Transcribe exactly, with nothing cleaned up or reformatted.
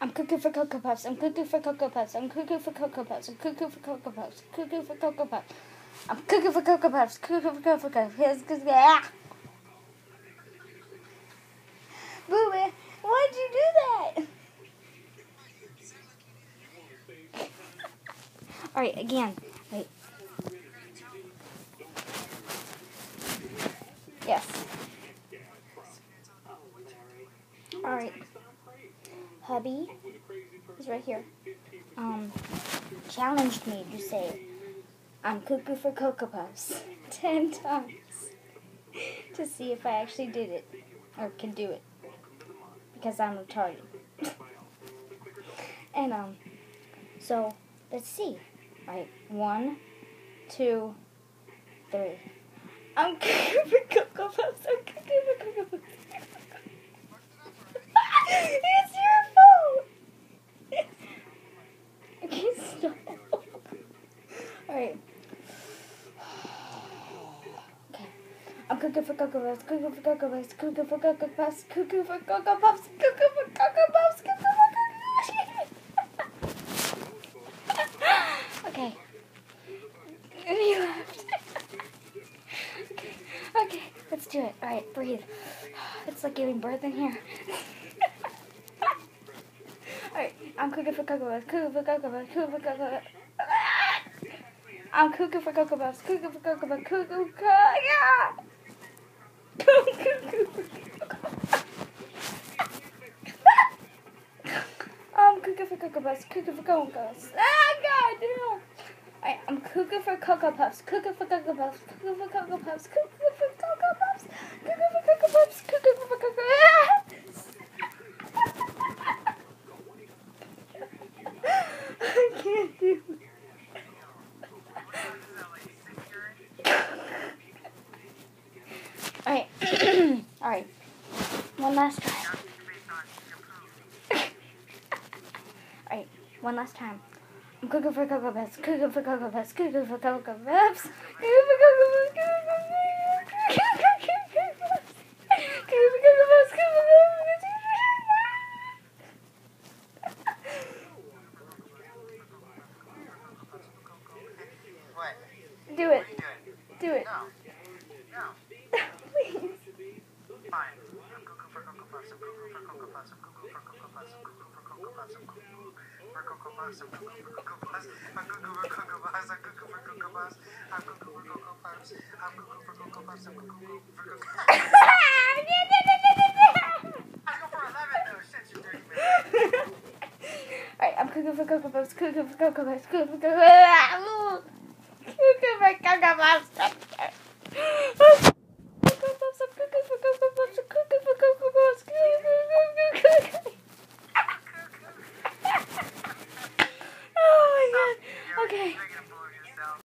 I'm cooking for Cocoa Puffs. I'm cooking for Cocoa Puffs. I'm cooking for Cocoa Puffs. I'm cooking for Cocoa Puffs. Cooking for Cocoa Puffs. I'm cooking for Cocoa Puffs. Cooking for Cocoa Puffs. Ah! Booby, why'd you do that? Alright, again. Wait. Yes. Alright. Hubby is right here. Um, challenged me to say, I'm cuckoo for Cocoa Puffs ten times to see if I actually did it or can do it because I'm retarded. And um, so let's see. Right, one, two, three. I'm cooking for Cocoa Puffs. I'm cooking for Cocoa Puffs. It's your fault. Okay, stop. Alright. Okay. I'm cooking for Cocoa Puffs. Cooking for Cocoa Puffs. Cooking for Cocoa Puffs. Cooking for Cocoa Puffs. Cooking for Cocoa Puffs. Cooking for Cocoa Puffs. Okay. You left. Okay. Okay. Let's do it. Alright, breathe. It's like giving birth in here. Alright, I'm cooking for Cocoa Puffs, cooking for Cocoa Puffs, cooking for Cocoa Puffs. I'm cooking for Cocoa Puffs, cooking for Cocoa Puffs, cooking for yeah! I'm cooking for Cocoa Puffs, cooking for Cocoa Puffs. Ah, God, no! Alright, I'm cooking for Cocoa Puffs, cooking for Cocoa Puffs, cooking for Cocoa Puffs, cooking for Cocoa Puffs, cooking for Cocoa Puffs, cooking for Cocoa Puffs. I can't do it. Alright. Alright. One last try. Alright, one last time. I'm cooking for Cocoa Puffs, cooking for Cocoa Puffs, cooking for Cocoa Puffs, cooking for Cocoa Puffs, cooking for Cocoa Puffs, Do it. Do it. No. No. Please. Fine. I'm cooking for Cocoa Puffs. I'm cooking for Cocoa Puffs. I'm cooking for Cocoa Puffs. I'm cooking for Cocoa Puffs. I'm cooking for Cocoa Puffs. I'm cooking for Cocoa Puffs. I'm cooking for Cocoa Puffs. I'm cooking for Cocoa Puffs. I'm cooking for Cocoa Puffs. I'm cooking for Cocoa Puffs. I'm cooking for Cocoa Puffs. I'll go for eleven though. Shit, you dirty man. Alright, I'm cooking for Cocoa Puffs, cooking for Cocoa Puffs, cooking for Cocoa Puffs. Cooking for Cocoa Puffs.